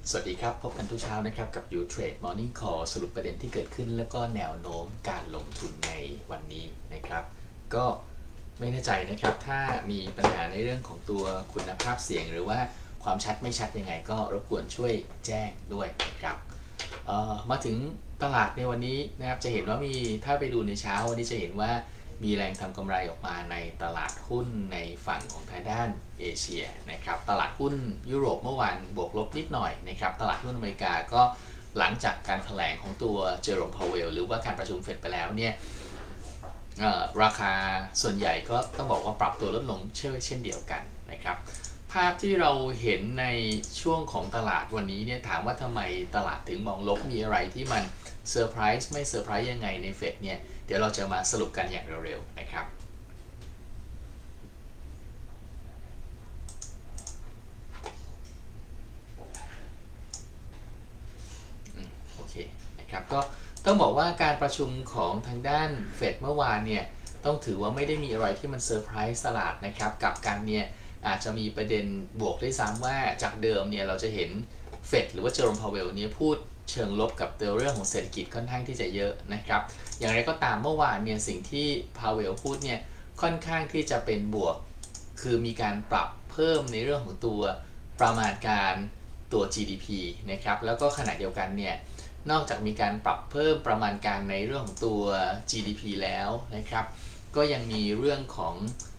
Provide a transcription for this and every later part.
สวัสดีครับพบกันทุกเช้านะครับกับ You Trade Morning Call สรุปประเด็นที่เกิดขึ้นแล้วก็แนวโน้มการลงทุนในวันนี้นะครับก็ไม่แน่ใจนะครับถ้ามีปัญหาในเรื่องของตัวคุณภาพเสียงหรือว่าความชัดไม่ชัดยังไงก็รบกวนช่วยแจ้งด้วยนะครับมาถึงตลาดในวันนี้นะครับจะเห็นว่ามีถ้าไปดูในเช้าวันนี้จะเห็นว่ามีแรงทำกำไรออกมาในตลาดหุ้นในฝั่งของทางด้านเอเชียนะครับตลาดหุ้นยุโรปเมื่อวานบวกลบนิดหน่อยนะครับตลาดหุ้นอเมริกาก็หลังจากการแถลงของตัวเจอโรม พาวเวลหรือว่าการประชุมเฟดไปแล้วเนี่ยราคาส่วนใหญ่ก็ต้องบอกว่าปรับตัวลดลงเช่นเดียวกันนะครับภาพที่เราเห็นในช่วงของตลาดวันนี้เนี่ยถามว่าทำไมตลาดถึงมองลบมีอะไรที่มันเซอร์ไพรส์ไม่เซอร์ไพรส์ยังไงในเฟดเนี่ยเดี๋ยวเราจะมาสรุปกันอย่างเร็วๆนะครับโอเคนะครับก็ต้องบอกว่าการประชุมของทางด้านเฟดเมื่อวานเนี่ยต้องถือว่าไม่ได้มีอะไรที่มันเซอร์ไพรส์ตลาดนะครับกับการเนี่ยอาจจะมีประเด็นบวกด้วยซ้ำว่าจากเดิมเนี่ยเราจะเห็นเฟดหรือว่าเจอร์โรม พาวเวลเนี่ยพูดเชิงลบกับเรื่องของเศรษฐกิจค่อนข้างที่จะเยอะนะครับอย่างไรก็ตามเมื่อวานเนี่ยสิ่งที่พาวเวลพูดเนี่ยค่อนข้างที่จะเป็นบวกคือมีการปรับเพิ่มในเรื่องของตัวประมาณการตัว GDP นะครับแล้วก็ขณะเดียวกันเนี่ยนอกจากมีการปรับเพิ่มประมาณการในเรื่องของตัว GDP แล้วนะครับก็ยังมีเรื่องของ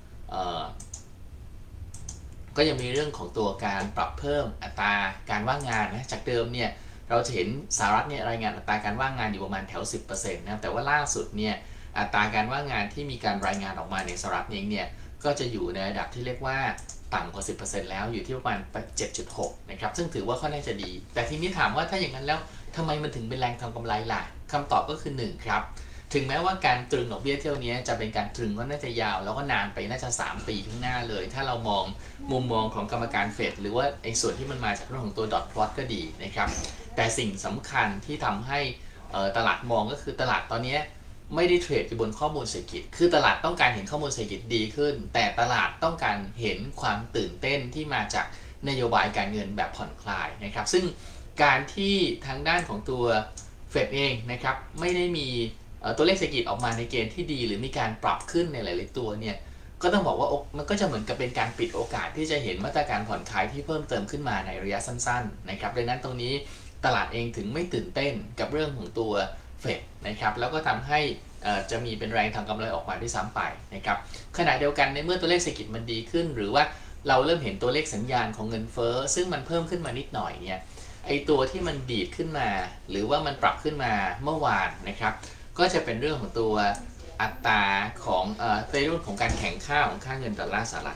ตัวการปรับเพิ่มอัตราการว่างงานนะจากเดิมเนี่ยเราจะเห็นสหรัฐเนี่ยรายงานอัตราการว่างงานอยู่ประมาณแถว 10% นะแต่ว่าล่าสุดเนี่ยอัตราการว่างงานที่มีการรายงานออกมาในสหรัฐเองเนี่ยก็จะอยู่ในระดับที่เรียกว่าต่ำกว่า 10% แล้วอยู่ที่ประมาณ 7.6 นะครับซึ่งถือว่าค่อนข้างจะดีแต่ทีนี้ถามว่าถ้าอย่างนั้นแล้วทำไมมันถึงเป็นแรงทำกำไรล่ะคำตอบก็คือ1ครับถึงแม้ว่าการตรึงดอกเบี้ยเที่ยวนี้จะเป็นการตรึงก็น่าจะยาวแล้วก็นานไปน่าจะ3ปีข้างหน้าเลยถ้าเรามองมุมมองของกรรมการเฟดหรือว่าไอ้ส่วนที่มันมาจากเรื่องของตัวดอทพลอตก็ดีนะครับแต่สิ่งสำคัญที่ทำให้ตลาดมองก็คือตลาดตอนนี้ไม่ได้เทรดอยู่บนข้อมูลเศรษฐกิจคือตลาดต้องการเห็นข้อมูลเศรษฐกิจดีขึ้นแต่ตลาดต้องการเห็นความตื่นเต้นที่มาจากนโยบายการเงินแบบผ่อนคลายนะครับซึ่งการที่ทางด้านของตัวเฟดเองนะครับไม่ได้มีตัวเลขเศรษฐกิจออกมาในเกณฑ์ที่ดีหรือมีการปรับขึ้นในหลายๆตัวเนี่ยก็ต้องบอกว่ามันก็จะเหมือนกับเป็นการปิดโอกาสที่จะเห็นมาตรการผ่อนคลายที่เพิ่มเติมขึ้นมาในระยะสั้นๆนะครับดังนั้นตรงนี้ตลาดเองถึงไม่ตื่นเต้นกับเรื่องของตัวเฟดนะครับแล้วก็ทำให้จะมีเป็นแรงทางกำไรออกมาด้วยซ้ำไปนะครับขณะเดียวกันในเมื่อตัวเลขเศรษฐกิจมันดีขึ้นหรือว่าเราเริ่มเห็นตัวเลขสัญญาณของเงินเฟ้อซึ่งมันเพิ่มขึ้นมานิดหน่อยเนี่ยไอตัวที่มันดีดขึ้นมาหรือว่ามันปรับขึ้นมาเมื่อวานนะครับก็จะเป็นเรื่องของตัวอัตราของในเรื่องของการแข่งข้าของค่าเงินดอลลาร์สหรัฐ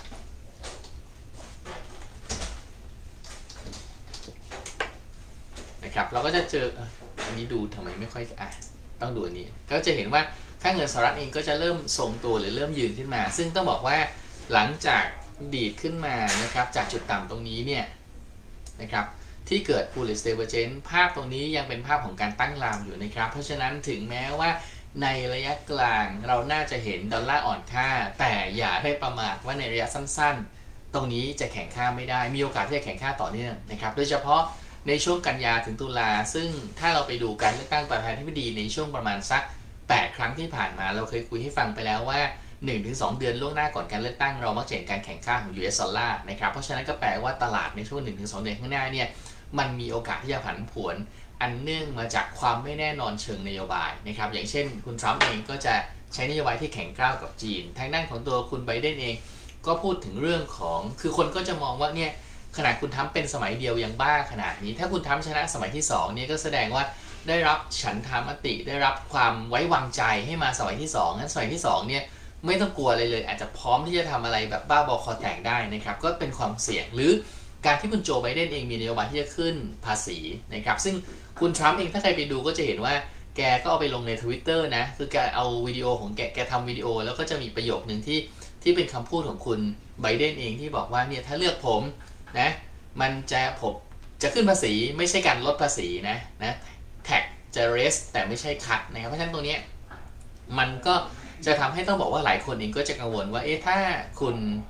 นะครับเราก็จะเจออันนี้ดูทำไมไม่ค่อยต้องดูอันนี้ก็จะเห็นว่าค่าเงินสหรัฐเองก็จะเริ่มทรงตัวหรือเริ่มยืนขึ้นมาซึ่งต้องบอกว่าหลังจากดีดขึ้นมานะครับจากจุดต่ำตรงนี้เนี่ยนะครับที่เกิด bullish divergence ภาพตรงนี้ยังเป็นภาพของการตั้งรามอยู่นะครับเพราะฉะนั้นถึงแม้ว่าในระยะกลางเราน่าจะเห็นดอลลาร์อ่อนค่าแต่อย่าได้ประมาทว่าในระยะสั้นๆตรงนี้จะแข่งค่าไม่ได้มีโอกาสที่จะแข่งค่าต่อเนื่องนะครับโดยเฉพาะในช่วงกันยาถึงตุลาซึ่งถ้าเราไปดูการเลือกตั้งประธานาธิบดีในช่วงประมาณสัก8 ครั้งที่ผ่านมาเราเคยคุยให้ฟังไปแล้วว่า 1-2 เดือนล่วงหน้าก่อนการเลือกตั้งเรามักจะเห็นการแข่งข้าของ US ดอลลาร์นะครับเพราะฉะนั้นก็แปลว่าตลาดในช่วง 1-2 เดือนข้างหน้าเนี่ยมันมีโอกาสที่จะผันผวนอันเนื่องมาจากความไม่แน่นอนเชิงนโยบายนะครับอย่างเช่นคุณทรัมป์เองก็จะใช้นโยบายที่แข็งกร้าวกับจีนทางด้านของตัวคุณไบเดนเองก็พูดถึงเรื่องของคือคนก็จะมองว่าเนี่ยขนาดคุณทรัมป์เป็นสมัยเดียวยังบ้าขนาดนี้ถ้าคุณทรัมป์ชนะสมัยที่2เนี่ยก็แสดงว่าได้รับฉันทามติได้รับความไว้วางใจให้มาสมัยที่2งั้นสมัยที่2เนี่ยไม่ต้องกลัวอะไรเลยอาจจะพร้อมที่จะทำอะไรแบบบ้าบอคอแตกได้นะครับก็เป็นความเสี่ยงหรือการที่คุณโจไบเดนเองมีนโยบายที่จะขึ้นภาษีนะครับซึ่งคุณทรัมป์เองถ้าใครไปดูก็จะเห็นว่าแกก็เอาไปลงใน Twitter นะคือแกเอาวิดีโอของแกทำวิดีโอแล้วก็จะมีประโยคนึงที่เป็นคำพูดของคุณไบเดนเองที่บอกว่าเนี่ยถ้าเลือกผมนะมันผมจะขึ้นภาษีไม่ใช่การลดภาษีนะแท็กจะ raise แต่ไม่ใช่ cut นะครับเพราะฉะนั้นตรงนี้มันก็จะทำให้ต้องบอกว่าหลายคนเองก็จะกังวลว่าถ้าคุณ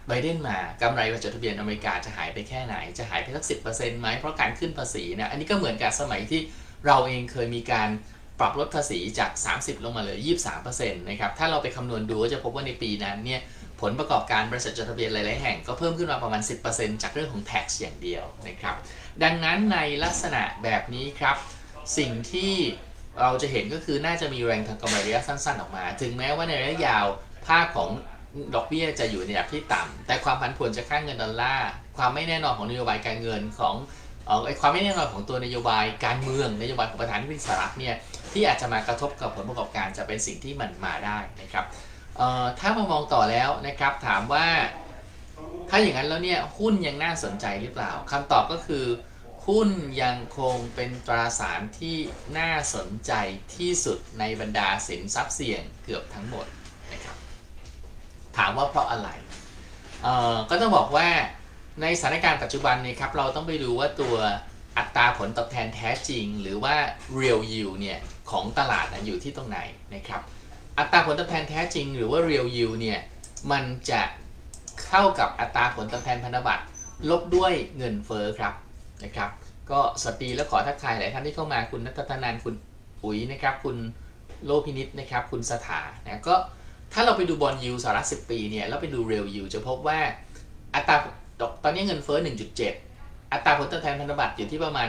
ไบเดนมากำไรบริษัทจดทะเบียนอเมริกาจะหายไปแค่ไหนจะหายไปสัก 10% ไหมเพราะการขึ้นภาษีนะอันนี้ก็เหมือนกับสมัยที่เราเองเคยมีการปรับลดภาษีจาก30ลงมาเหลือ 23% นะครับถ้าเราไปคำนวณดูก็จะพบว่าในปีนั้นเนี่ยผลประกอบการบริษัทจดทะเบียนหลายๆแห่งก็เพิ่มขึ้นมาประมาณ 10% จากเรื่องของ tax อย่างเดียวนะครับดังนั้นในลักษณะแบบนี้ครับสิ่งที่เราจะเห็นก็คือน่าจะมีแรงทางกำไรระยะสั้นๆออกมาถึงแม้ว่าในระยะยาวภาพของดอกเบี้ยจะอยู่ในระดับที่ต่ำแต่ความผันผวนจากค่าเงินดอลลาร์ความไม่แน่นอนของนโยบายการเงินของความไม่แน่นอนของตัวนโยบายการเมืองนโยบายของประธานาธิบดีสหรัฐเนี่ยที่อาจจะมากระทบกับผลประกอบการจะเป็นสิ่งที่มันมาได้นะครับถ้ามามองต่อแล้วนะครับถามว่าถ้าอย่างนั้นแล้วเนี่ยหุ้นยังน่าสนใจหรือเปล่าคำตอบก็คือหุ้นยังคงเป็นตราสารที่น่าสนใจที่สุดในบรรดาสินทรัพย์เสี่ยงเกือบทั้งหมดนะครับถามว่าเพราะอะไรก็ต้องบอกว่าในสถานการณ์ปัจจุบันนี้ครับเราต้องไปดูว่าตัวอัตราผลตอบแทนแท้จริงหรือว่า real yield เนี่ยของตลาดอยู่ที่ตรงไหนนะครับอัตราผลตอบแทนแท้จริงหรือว่า real yield เนี่ยมันจะเข้ากับอัตราผลตอบแทนพันธบัตรลบด้วยเงินเฟ้อครับนะครับก็สวัสดีและขอทักทายหลายท่านที่เข้ามาคุณนัทธนันท์คุณปุ๋ยนะครับคุณโลพินิจนะครับคุณสถานะก็ถ้าเราไปดูบอนด์ยิลด์สหรัฐ10 ปีเนี่ยแล้วไปดู real yield จะพบว่าอัตราตอนนี้เงินเฟ้อ 1.7 อัตราผลตอบแทนพันธบัตรอยู่ที่ประมาณ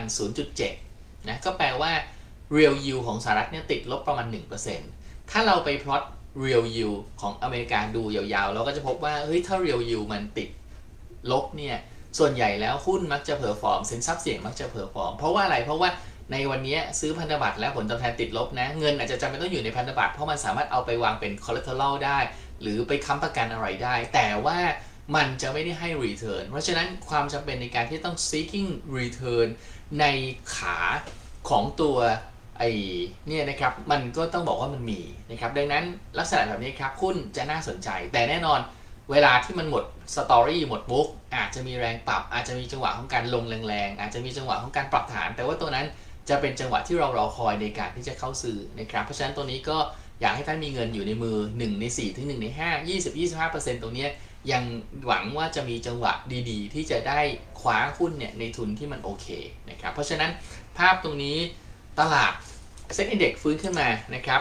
0.7 นะก็แปลว่า real yield ของสหรัฐเนี่ยติดลบประมาณ 1% ถ้าเราไปพลอต real yield ของอเมริกาดูยาวๆเราก็จะพบว่าเฮ้ยถ้า real yield มันติดลบเนี่ยส่วนใหญ่แล้วหุ้นมักจะเพอร์ฟอร์มสินทรัพย์เสี่ยงมักจะเพอร์ฟอร์มเพราะว่าอะไรเพราะว่าในวันนี้ซื้อพันธบัตรแล้วผลตอบแทนติดลบนะเงินอาจจะจำเป็นต้องอยู่ในพันธบัตรเพราะมันสามารถเอาไปวางเป็น collateral ได้หรือไปค้ำประกันอะไรได้แต่ว่ามันจะไม่ได้ให้ return เพราะฉะนั้นความจำเป็นในการที่ต้อง seeking return ในขาของตัวเนี่ยนะครับมันก็ต้องบอกว่ามันมีนะครับดังนั้นลักษณะแบบนี้ครับหุ้นจะน่าสนใจแต่แน่นอนเวลาที่มันหมดสตอรี่หมดบุ๊กอาจจะมีแรงปรับอาจจะมีจังหวะของการลงแรงๆอาจจะมีจังหวะของการปรับฐานแต่ว่าตัวนั้นจะเป็นจังหวะที่เรารอคอยในการที่จะเข้าซื้อนะครับเพราะฉะนั้นตัวนี้ก็อยากให้ท่านมีเงินอยู่ในมือ1ใน4ถึง1ใน5 20-25% ตรงนี้ยังหวังว่าจะมีจังหวะดีๆที่จะได้คว้าหุ้นเนี่ยในทุนที่มันโอเคนะครับเพราะฉะนั้นภาพตรงนี้ตลาดเซ็ตอินเด็กซ์ฟื้นขึ้นมานะครับ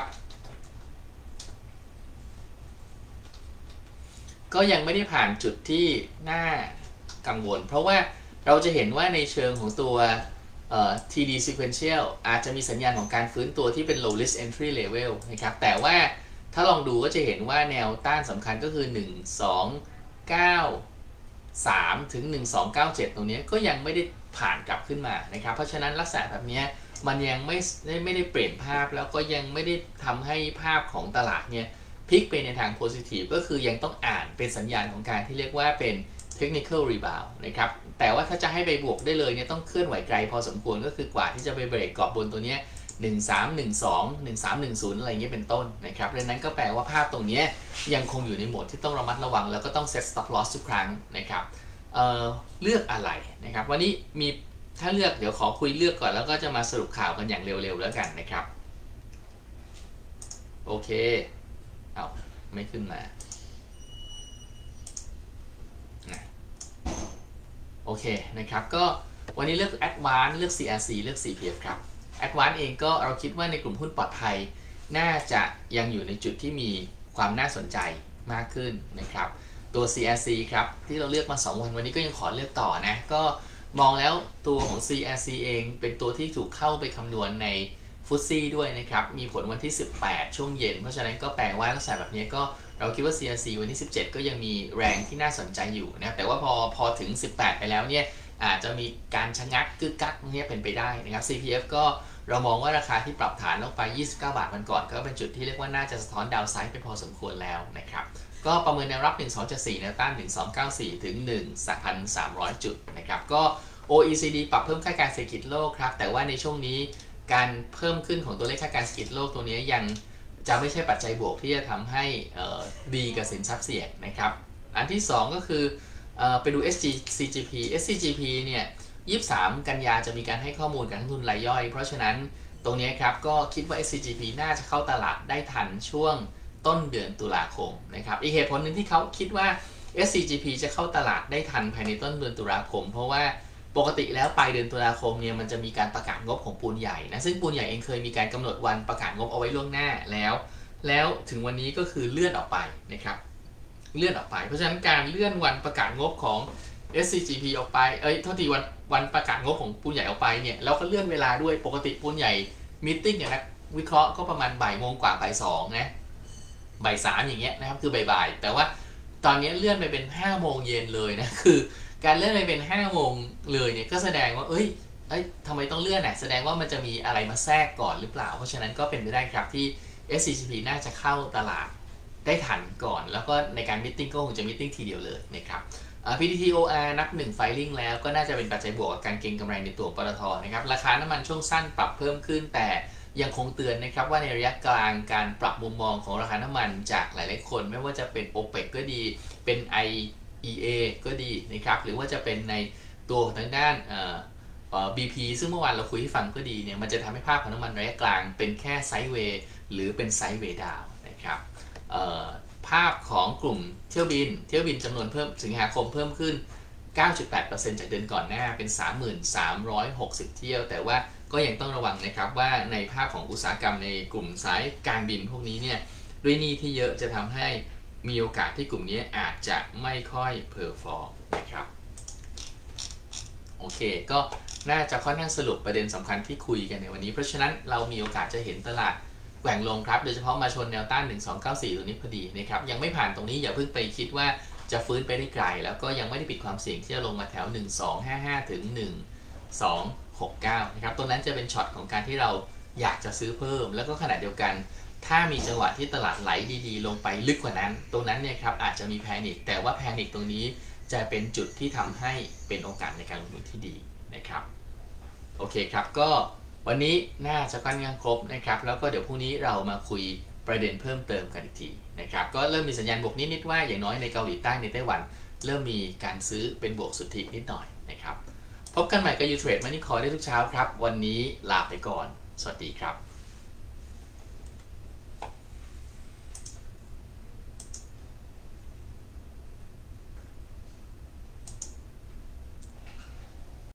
ก็ยังไม่ได้ผ่านจุดที่น่ากังวลเพราะว่าเราจะเห็นว่าในเชิงของตัวTD sequential อาจจะมีสัญญาณของการฟื้นตัวที่เป็น low risk entry level นะครับแต่ว่าถ้าลองดูก็จะเห็นว่าแนวต้านสำคัญก็คือ 1293 ถึง 1297 ตรงนี้ก็ยังไม่ได้ผ่านกลับขึ้นมานะครับเพราะฉะนั้นลักษณะแบบนี้มันยังไม่ได้เปลี่ยนภาพแล้วก็ยังไม่ได้ทำให้ภาพของตลาดเนี่ยพลิกไปในทาง positive ก็คือยังต้องอ่านเป็นสัญญาณของการที่เรียกว่าเป็น technical rebound นะครับแต่ว่าถ้าจะให้ไปบวกได้เลยเนี่ยต้องเคลื่อนไหวไกลพอสมควรก็คือกว่าที่จะไปเบรกกรอบบนตัวนี้1312 1310อะไรเงี้ยเป็นต้นนะครับดังนั้นก็แปลว่าภาพตรงนี้ยังคงอยู่ในโหมดที่ต้องระมัดระวังแล้วก็ต้อง set stop loss ทุกครั้งนะครับเลือกอะไรนะครับวันนี้มีถ้าเลือกเดี๋ยวขอคุยเลือกก่อนแล้วก็จะมาสรุปข่าวกันอย่างเร็วๆแล้วกันนะครับโอเคเอาไม่ขึ้นมาโอเคนะครับก็วันนี้เลือก Advance เลือก CRC เลือก CPF ครับ Advance เองก็เราคิดว่าในกลุ่มหุ้นปลอดภัยน่าจะยังอยู่ในจุดที่มีความน่าสนใจมากขึ้นนะครับตัว CRC ครับที่เราเลือกมา2วันวันนี้ก็ยังขอเลือกต่อนะก็มองแล้วตัวของ CRC เองเป็นตัวที่ถูกเข้าไปคำนวณในฟุตซี่ด้วยนะครับมีผลวันที่18ช่วงเย็นเพราะฉะนั้นก็แปลว่าลักษณะแบบนี้ก็เราคิดว่า CRC วันที่17ก็ยังมีแรงที่น่าสนใจอยู่นะแต่ว่าพอถึง18ไปแล้วเนี่ยอาจจะมีการชะงักกึกกักเนี่ยเป็นไปได้นะครับ CPF ก็เรามองว่าราคาที่ปรับฐานลงไป29 บาทวันก่อนก็เป็นจุดที่เรียกว่าน่าจะสะท้อนดาวไซด์ไปพอสมควรแล้วนะครับก็ประเมินแนวรับ1274แนวต้าน1294ถึง1,300 จุดนะครับก็ OECD ปรับเพิ่มคาดการณ์เศรษฐกิจโลกครับแต่ว่าในช่วงนี้การเพิ่มขึ้นของตัวเลขคาดการณ์เศรษฐกิจโลกตัวนี้ยังจะไม่ใช่ปัจจัยบวกที่จะทำให้ดีกับสินทรัพย์เสี่ยงนะครับอันที่2ก็คือไปดู SCGP เนี่ย23 กันยาจะมีการให้ข้อมูลกับนักลงทุนรายย่อยเพราะฉะนั้นตรงนี้ครับก็คิดว่า SCGP น่าจะเข้าตลาดได้ทันช่วงต้นเดือนตุลาคมนะครับอีกเหตุผลหนึ่งที่เขาคิดว่า SCGP จะเข้าตลาดได้ทันภายในต้นเดือนตุลาคมเพราะว่าปกติแล้วปลายเดือนตุลาคมเนี่ยมันจะมีการประกาศงบของปูนใหญ่นะซึ่งปูนใหญ่เองเคยมีการกำหนดวันประกาศงบเอาไว้ล่วงหน้าแล้วถึงวันนี้ก็คือเลื่อนออกไปนะครับเลื่อนออกไปเพราะฉะนั้นการเลื่อนวันประกาศงบของ SCGP ออกไปโทษทีวันประกาศงบของปูนใหญ่ออกไปเนี่ยแล้วก็เลื่อนเวลาด้วยปกติปูนใหญ่มีตติ้งเนี่ยนะวิเคราะห์ก็ประมาณบ่ายโมงกว่าบ่ายสองนะบ่ายสามอย่างเงี้ยนะครับคือบ่ายๆแต่ว่าตอนนี้เลื่อนไปเป็น5โมงเย็นเลยนะคือการเลื่อนไปเป็น5โมงเลยเนี่ยก็แสดงว่าทำไมต้องเลื่อนแสดงว่ามันจะมีอะไรมาแทรกก่อนหรือเปล่าเพราะฉะนั้นก็เป็นไปได้ครับที่ SCGP น่าจะเข้าตลาดได้ทันก่อนแล้วก็ในการมิทติ้งก็คงจะมิทติ้งทีเดียวเลยนะครับPTTOR นับ1 ไฟลิ่งแล้วก็น่าจะเป็นปัจจัยบวกกับการเก็งกำไรในตัวปตท.นะครับราคาน้ำมันช่วงสั้นปรับเพิ่มขึ้นแต่ยังคงเตือนนะครับว่าในระยะกลางการปรับมุมมองของราคาน้ำมันจากหลายๆคนไม่ว่าจะเป็น OPEC ก็ดีเป็น IEA ก็ดีนะครับหรือว่าจะเป็นในตัวทางด้านBP ซึ่งเมื่อวานเราคุยให้ฟังก็ดีเนี่ยมันจะทำให้ภาพของน้ำมันระยะกลางเป็นแค่ไซด์เวย์หรือเป็นไซด์เวย์ดาวน์นะครับภาพของกลุ่มเที่ยวบินจำนวนเพิ่มสิงหาคมเพิ่มขึ้น 9.8% จากเดือนก่อนหน้าเป็น 3360 เที่ยวแต่ว่าก็ยังต้องระวังนะครับว่าในภาพของอุตสาหกรรมในกลุ่มสายการบินพวกนี้เนี่ยด้วยหนี้ที่เยอะจะทำให้มีโอกาสที่กลุ่มนี้อาจจะไม่ค่อยเพอร์ฟอร์มนะครับโอเคก็น่าจะค่อนข้างสรุปประเด็นสำคัญที่คุยกันในวันนี้เพราะฉะนั้นเรามีโอกาสจะเห็นตลาดแกว่งลงครับโดยเฉพาะมาชนแนวต้าน1294ตัวนี้พอดีนะครับยังไม่ผ่านตรงนี้อย่าเพิ่งไปคิดว่าจะฟื้นไปได้ไกลแล้วก็ยังไม่ได้ปิดความเสี่ยงที่จะลงมาแถว1255ถึง1269นะครับตรงนั้นจะเป็นช็อตของการที่เราอยากจะซื้อเพิ่มแล้วก็ขณะเดียวกันถ้ามีจังหวะที่ตลาดไหลดีๆลงไปลึกกว่านั้นตรงนั้นเนี่ยครับอาจจะมีแพนิคแต่ว่าแพนิคตรงนี้จะเป็นจุดที่ทำให้เป็นโอกาสในการลงทุนที่ดีนะครับโอเคครับก็วันนี้น่าจะค่อนข้างครบนะครับแล้วก็เดี๋ยวพรุ่งนี้เรามาคุยประเด็นเพิ่มเติมกันอีกทีนะครับก็เริ่มมีสัญญาณบวกนิดๆว่าอย่างน้อยในเกาหลีใต้ในไต้หวันเริ่มมีการซื้อเป็นบวกสุทธินิดหน่อยนะครับพบกันใหม่กับ U Trade Money Call ได้ทุกเช้าครับวันนี้ลาไปก่อนสวัสดีครับ